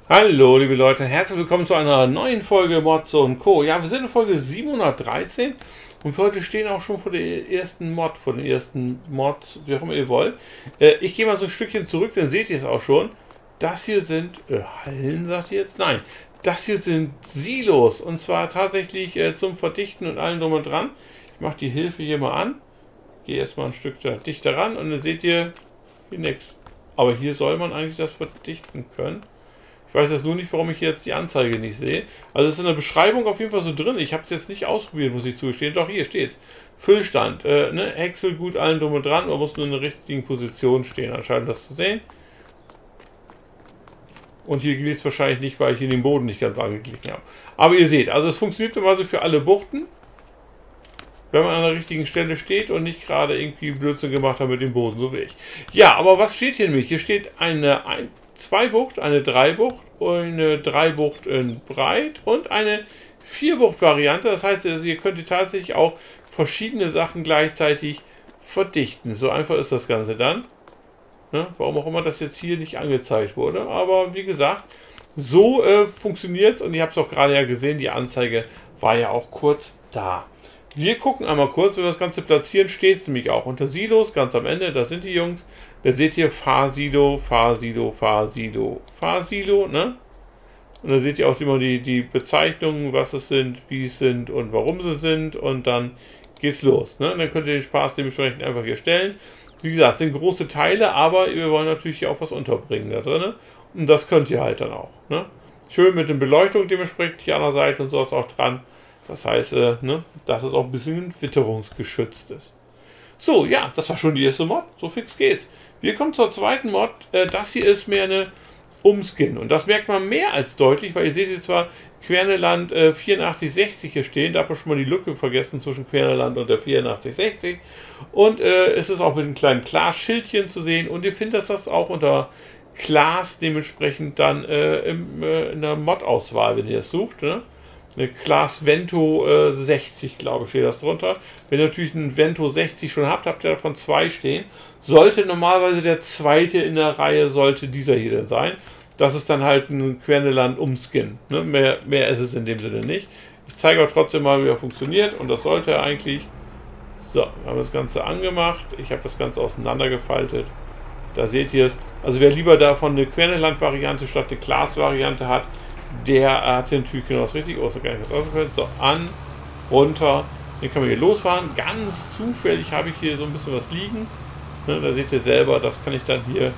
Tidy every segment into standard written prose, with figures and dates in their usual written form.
Hallo liebe Leute, herzlich willkommen zu einer neuen Folge Mods und Co. Ja, wir sind in Folge 713 und für heute stehen auch schon vor der ersten Mod, wie auch immer ihr wollt. Ich gehe mal so ein Stückchen zurück, dann seht ihr es auch schon. Das hier sind Hallen, sagt ihr jetzt? Nein, das hier sind Silos und zwar tatsächlich zum Verdichten und allem drum und dran. Ich mache die Hilfe hier mal an, gehe erstmal ein Stück dichter ran und dann seht ihr hier nichts. Aber hier soll man eigentlich das verdichten können. Ich weiß jetzt nur nicht, warum ich jetzt die Anzeige nicht sehe. Also es ist in der Beschreibung auf jeden Fall so drin. Ich habe es jetzt nicht ausprobiert, muss ich zugestehen. Doch, hier steht es. Füllstand. Häcksel gut allen drum und dran. Man muss nur in der richtigen Position stehen, anscheinend das zu sehen. Und hier gilt es wahrscheinlich nicht, weil ich hier den Boden nicht ganz angeglichen habe. Aber ihr seht, also es funktioniert normalerweise für alle Buchten. Wenn man an der richtigen Stelle steht und nicht gerade irgendwie Blödsinn gemacht hat mit dem Boden, so wie ich. Ja, aber was steht hier nämlich? Hier steht eine 2-Bucht, eine 3-Bucht, eine 3-Bucht in breit und eine 4-Bucht-Variante. Das heißt, ihr könnt tatsächlich auch verschiedene Sachen gleichzeitig verdichten. So einfach ist das Ganze dann. Ne? Warum auch immer das jetzt hier nicht angezeigt wurde. Aber wie gesagt, so funktioniert es und ihr habt es auch gerade ja gesehen, die Anzeige war ja auch kurz da. Wir gucken einmal kurz, wenn wir das Ganze platzieren, steht es nämlich auch unter Silos, ganz am Ende, da sind die Jungs. Da seht ihr Fahrsilo, Fahrsilo, Fahrsilo, Fahrsilo, ne? Und da seht ihr auch immer die Bezeichnungen, was es sind, wie es sind und warum sie sind und dann geht's los, ne? Und dann könnt ihr den Spaß dementsprechend einfach hier stellen. Wie gesagt, es sind große Teile, aber wir wollen natürlich hier auch was unterbringen da drin. Und das könnt ihr halt dann auch, ne? Schön mit den Beleuchtung dementsprechend hier an der Seite und sowas auch dran. Das heißt, dass es auch ein bisschen witterungsgeschützt ist. So, ja, das war schon die erste Mod. So fix geht's. Wir kommen zur zweiten Mod. Das hier ist mehr eine Umskin. Und das merkt man mehr als deutlich, weil ihr seht jetzt zwar Querneland 8460 hier stehen. Da habt ihr schon mal die Lücke vergessen zwischen Querneland und der 8460. Und es ist auch mit einem kleinen Klaas-Schildchen zu sehen. Und ihr findet das auch unter Klaas dementsprechend dann in der Mod-Auswahl, wenn ihr es sucht, ne? Eine Klaas Vento 60, glaube ich, steht das drunter. Wenn ihr natürlich einen Vento 60 schon habt, habt ihr davon 2 stehen. Sollte normalerweise der zweite in der Reihe, sollte dieser hier denn sein. Das ist dann halt ein Querneland Umskin. Ne? Mehr ist es in dem Sinne nicht. Ich zeige euch trotzdem mal, wie er funktioniert. Und das sollte er eigentlich. So, wir haben das Ganze angemacht. Ich habe das Ganze auseinandergefaltet. Da seht ihr es. Also wer lieber davon eine Querneland-Variante statt eine Klaas-Variante hat, der hat hier natürlich genau das richtig. Oh, so gar nicht was ausgefallen. So, an, runter. Dann können wir hier losfahren. Ganz zufällig habe ich hier so ein bisschen was liegen. Ne, da seht ihr selber, das kann ich dann hier.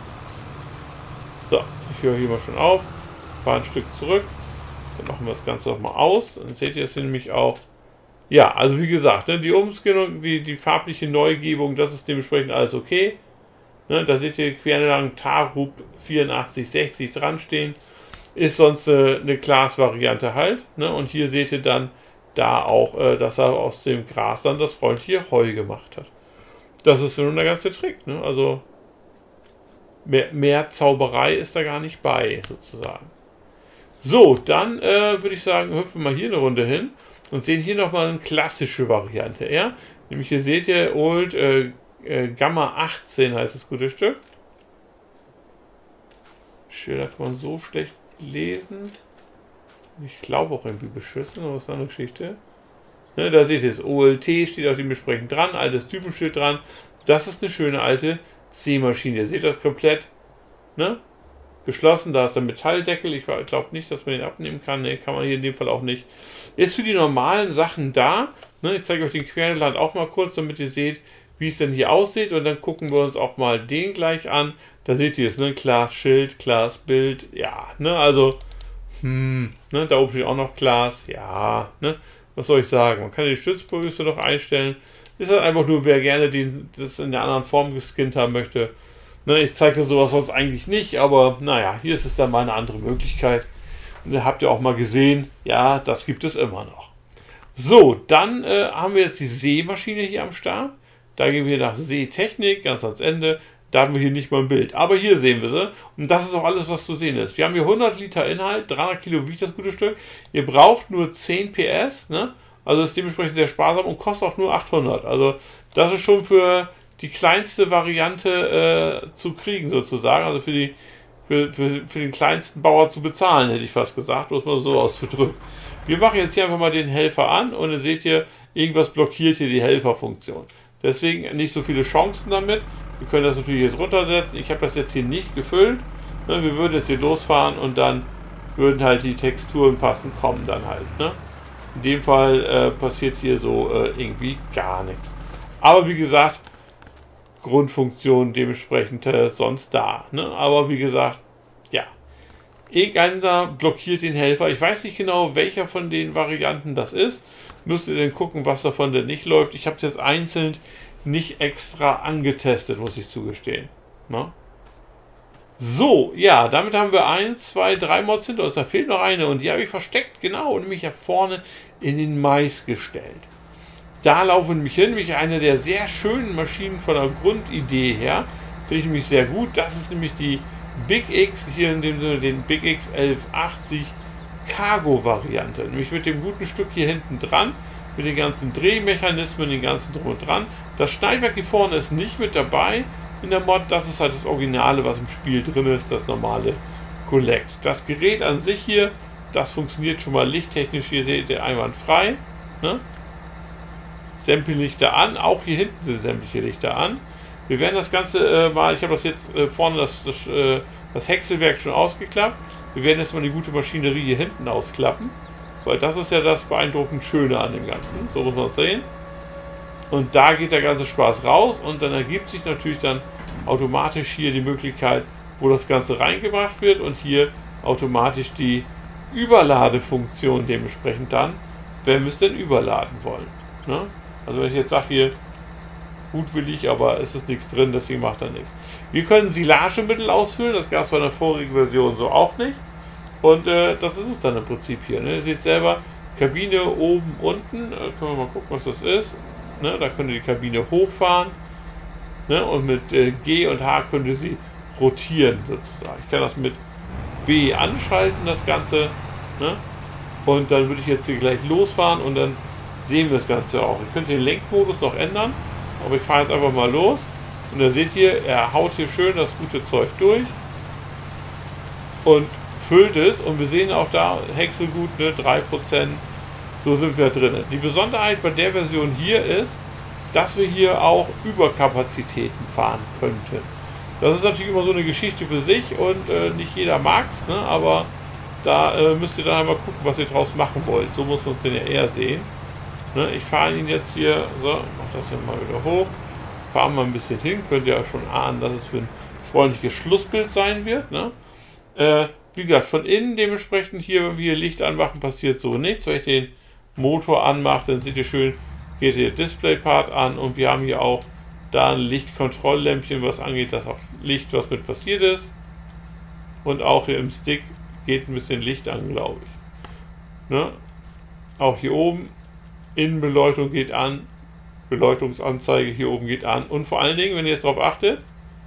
So, ich höre hier mal schon auf. Fahre ein Stück zurück. Dann machen wir das Ganze nochmal aus. Dann seht ihr es hier nämlich auch. Ja, also wie gesagt, ne, die Umskinnung, die farbliche Neugebung, das ist dementsprechend alles okay. Ne, da seht ihr Querneland Tarup 8460 dran stehen. Ist sonst eine Glas-Variante halt. Ne? Und hier seht ihr dann da auch, dass er aus dem Gras dann das freundliche Heu gemacht hat. Das ist nun der ganze Trick. Ne? Also mehr Zauberei ist da gar nicht bei, sozusagen. So, dann würde ich sagen, hüpfen wir mal hier eine Runde hin und sehen hier nochmal eine klassische Variante. Ja? Nämlich hier seht ihr Old Gamma 18 heißt das gute Stück. Schilder kann man so schlecht lesen. Ich glaube auch irgendwie beschissen, aber das ist eine andere Geschichte. Ne, da seht ihr es. OLT steht auch dementsprechend dran, altes Typenschild dran. Das ist eine schöne alte Sämaschine. Ihr seht das komplett, ne? Geschlossen. Da ist der Metalldeckel. Ich glaube nicht, dass man den abnehmen kann. Ne, kann man hier in dem Fall auch nicht. Ist für die normalen Sachen da. Ne, ich zeige euch den Querneland auch mal kurz, damit ihr seht, wie es denn hier aussieht. Und dann gucken wir uns auch mal den gleich an. Da seht ihr es, ne? Klaas-Schild, Klaas-Bild, ja, ne? Also, ne? Da oben steht auch noch Klaas, ja, ne? Was soll ich sagen? Man kann die Stützgröße noch einstellen. Ist halt einfach nur, wer gerne das in der anderen Form geskinnt haben möchte. Ne? Ich zeige sowas sonst eigentlich nicht, aber naja, hier ist es dann mal eine andere Möglichkeit. Und da habt ihr auch mal gesehen, ja, das gibt es immer noch. So, dann haben wir jetzt die Sämaschine hier am Start. Da gehen wir nach Seetechnik, ganz ans Ende. Da haben wir hier nicht mal ein Bild. Aber hier sehen wir sie. Und das ist auch alles, was zu sehen ist. Wir haben hier 100 Liter Inhalt, 300 Kilo wiegt das gute Stück. Ihr braucht nur 10 PS. Ne? Also ist dementsprechend sehr sparsam und kostet auch nur 800. Also das ist schon für die kleinste Variante zu kriegen sozusagen. Also für die für den kleinsten Bauer zu bezahlen, hätte ich fast gesagt, um es mal so auszudrücken. Wir machen jetzt hier einfach mal den Helfer an und dann seht ihr, irgendwas blockiert hier die Helferfunktion. Deswegen nicht so viele Chancen damit. Wir können das natürlich jetzt runtersetzen. Ich habe das jetzt hier nicht gefüllt. Wir würden jetzt hier losfahren und dann würden halt die Texturen passend kommen dann halt. Ne? In dem Fall passiert hier so irgendwie gar nichts. Aber wie gesagt, Grundfunktion dementsprechend sonst da. Ne? Aber wie gesagt, ja. Irgendeiner blockiert den Helfer. Ich weiß nicht genau, welcher von den Varianten das ist. Müsst ihr dann gucken, was davon denn nicht läuft. Ich habe es jetzt einzeln nicht extra angetestet, muss ich zugestehen. Ne? So, ja, damit haben wir 1, 2, 3 Mods hinter uns. Da fehlt noch eine und die habe ich versteckt, genau, nämlich hier vorne in den Mais gestellt. Da laufen nämlich hin, nämlich eine der sehr schönen Maschinen von der Grundidee her. Finde ich nämlich sehr gut. Das ist nämlich die Big X, hier in dem Sinne den Big X 1180 Cargo-Variante. Nämlich mit dem guten Stück hier hinten dran, mit den ganzen Drehmechanismen, den ganzen drum und dran. Das Schneidwerk hier vorne ist nicht mit dabei in der Mod. Das ist halt das Originale, was im Spiel drin ist, das normale Collect. Das Gerät an sich hier, das funktioniert schon mal lichttechnisch, hier seht ihr einwandfrei. Ne? Sämtliche Lichter an, auch hier hinten sind sämtliche Lichter an. Wir werden das Ganze mal, ich habe das jetzt vorne das Häckselwerk schon ausgeklappt. Wir werden jetzt mal die gute Maschinerie hier hinten ausklappen, weil das ist ja das beeindruckend Schöne an dem Ganzen, so muss man es sehen. Und da geht der ganze Spaß raus und dann ergibt sich natürlich dann automatisch hier die Möglichkeit, wo das Ganze reingebracht wird und hier automatisch die Überladefunktion dementsprechend dann, wenn wir es denn überladen wollen. Ne? Also wenn ich jetzt sage hier, gutwillig, aber es ist nichts drin, deswegen macht er nichts. Wir können Silagemittel ausfüllen, das gab es bei der vorigen Version so auch nicht. Und das ist es dann im Prinzip hier. Ne? Ihr seht selber, Kabine oben, unten, können wir mal gucken, was das ist. Ne? Da könnt ihr die Kabine hochfahren. Ne? Und mit G und H könnt ihr sie rotieren sozusagen. Ich kann das mit B anschalten, das Ganze. Ne? Und dann würde ich jetzt hier gleich losfahren und dann sehen wir das Ganze auch. Ihr könnt den Lenkmodus noch ändern, aber ich fahre jetzt einfach mal los. Und da seht ihr, er haut hier schön das gute Zeug durch und füllt es. Und wir sehen auch da, Häckselgut, ne, 3%, so sind wir drin. Die Besonderheit bei der Version hier ist, dass wir hier auch Überkapazitäten fahren könnten. Das ist natürlich immer so eine Geschichte für sich und nicht jeder mag es, ne, aber da müsst ihr dann einmal gucken, was ihr draus machen wollt. So muss man es denn ja eher sehen. Ne, ich fahre ihn jetzt hier, so, mach das hier mal wieder hoch, fahre mal ein bisschen hin, könnt ihr ja schon ahnen, dass es für ein freundliches Schlussbild sein wird. Ne? Wie gesagt, von innen dementsprechend hier, wenn wir hier Licht anmachen, passiert so nichts. Wenn ich den Motor anmache, dann seht ihr schön, geht hier der Display-Part an und wir haben hier auch da ein Lichtkontrolllämpchen, was angeht, dass auch Licht, was mit passiert ist. Und auch hier im Stick geht ein bisschen Licht an, glaube ich. Ne? Auch hier oben, Innenbeleuchtung geht an, Beleuchtungsanzeige hier oben geht an. Und vor allen Dingen, wenn ihr jetzt darauf achtet,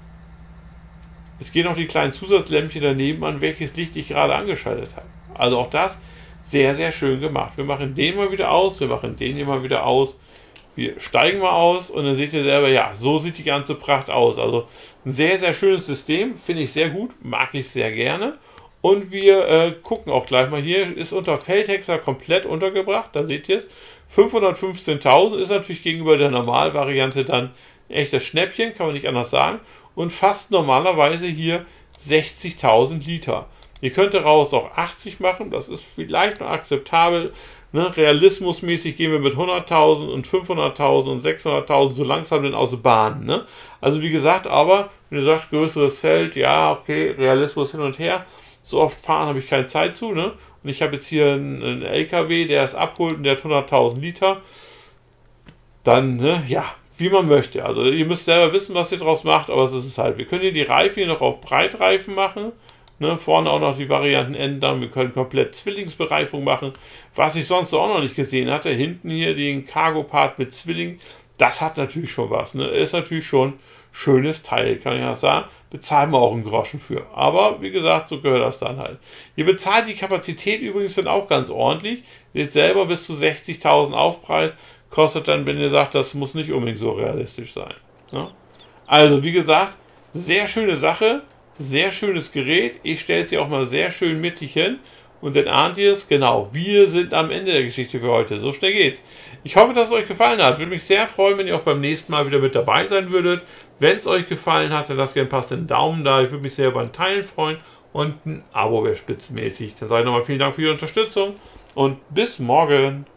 es gehen auch die kleinen Zusatzlämpchen daneben an, welches Licht ich gerade angeschaltet habe. Also auch das sehr, sehr schön gemacht. Wir machen den mal wieder aus, wir machen den hier mal wieder aus. Wir steigen mal aus und dann seht ihr selber, ja, so sieht die ganze Pracht aus. Also ein sehr, sehr schönes System, finde ich sehr gut, mag ich sehr gerne. Und wir gucken auch gleich mal, hier ist unter Feldhexer komplett untergebracht, da seht ihr es. 515.000 ist natürlich gegenüber der Normalvariante dann ein echtes Schnäppchen, kann man nicht anders sagen. Und fast normalerweise hier 60.000 Liter. Ihr könnt daraus auch 80 machen, das ist vielleicht noch akzeptabel. Ne? Realismusmäßig gehen wir mit 100.000 und 500.000 und 600.000 so langsam denn aus der Bahn. Ne? Also wie gesagt, aber wenn ihr sagt, größeres Feld, ja, okay, Realismus hin und her. So oft fahren habe ich keine Zeit zu. Ne? Und ich habe jetzt hier einen LKW, der es abholt und der hat 100.000 Liter. Dann, ne, ja, wie man möchte. Also ihr müsst selber wissen, was ihr draus macht, aber es ist es halt. Wir können hier die Reifen hier noch auf Breitreifen machen. Ne, vorne auch noch die Varianten ändern. Wir können komplett Zwillingsbereifung machen. Was ich sonst auch noch nicht gesehen hatte, hinten hier den Cargo-Part mit Zwilling, das hat natürlich schon was. Ne? Ist natürlich schon ein schönes Teil, kann ich ja sagen. Bezahlen wir auch einen Groschen für. Aber wie gesagt, so gehört das dann halt. Ihr bezahlt die Kapazität übrigens dann auch ganz ordentlich. Ihr seht selber bis zu 60.000 Aufpreis. Kostet dann, wenn ihr sagt, das muss nicht unbedingt so realistisch sein. Ne? Also wie gesagt, sehr schöne Sache. Sehr schönes Gerät. Ich stelle es hier auch mal sehr schön mittig hin. Und dann ahnt ihr es, genau, wir sind am Ende der Geschichte für heute. So schnell geht's. Ich hoffe, dass es euch gefallen hat. Würde mich sehr freuen, wenn ihr auch beim nächsten Mal wieder mit dabei sein würdet. Wenn es euch gefallen hat, dann lasst gerne einen passenden Daumen da. Ich würde mich sehr über ein Teilen freuen. Und ein Abo wäre spitzenmäßig. Dann sage ich nochmal vielen Dank für die Unterstützung. Und bis morgen.